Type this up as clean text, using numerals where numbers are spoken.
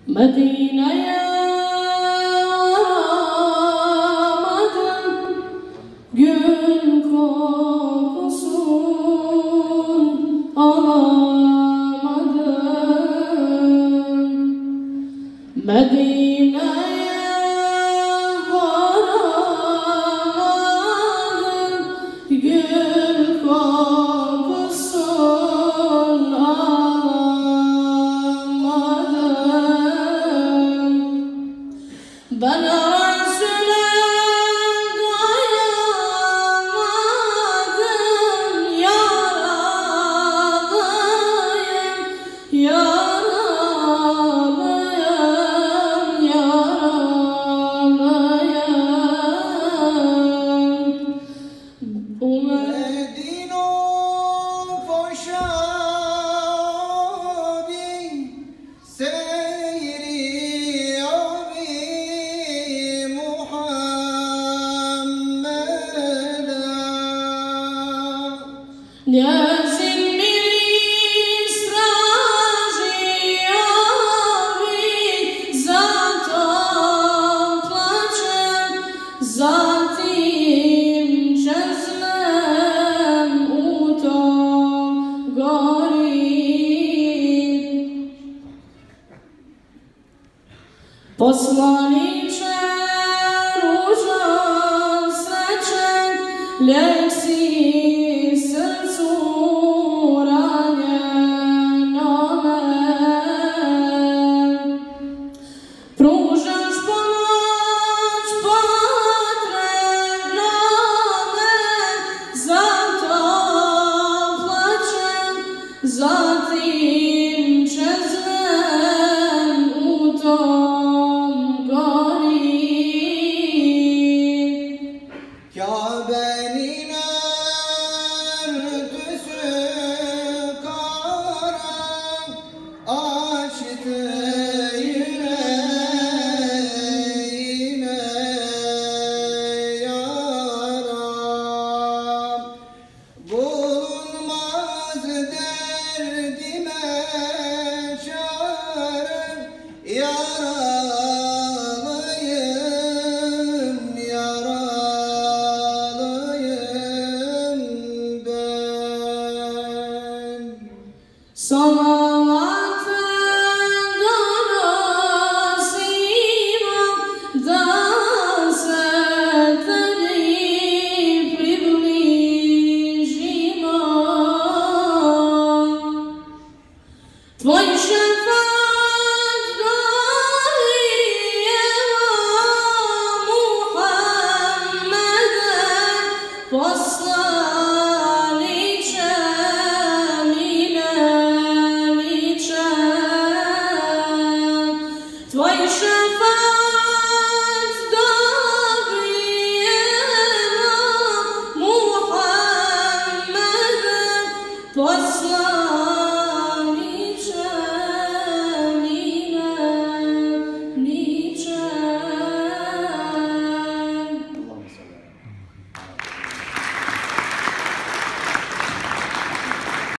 Medine'ye varamadım, gül kokusun alamadım. Medine'ye varamadım, gül kokusun alamadım. Ben Resul'e doyamadım, yaralıyım, yaralıyım, yaralıyım. Bu Medino Foşabi Seyri Abi Muhammed'a Yazın bir İsraciyavi zata plačem, zatim čeznem u tom gorim. Poslaniče ružo srećen, lijek si srcu ranjenome. Pružaš pomoć potrebnome, zato plačem, zatim čeznem u tom gorim. Kabe'nin örtüsü kara açtı yüreğime yaram. Bulunmaz derdime çare yaram.